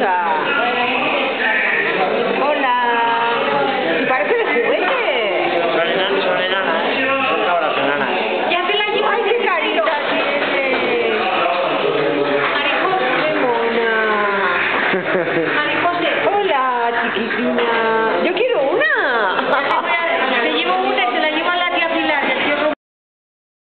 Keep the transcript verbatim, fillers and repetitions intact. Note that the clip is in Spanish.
preciosa. Hola. ¿Y parece de juguete? Son enanas, son enanas. Son cabras enanas. Ya te la llevo. Ay, qué carita tiene. María José. Qué mona. María José. Hola, chiquitina.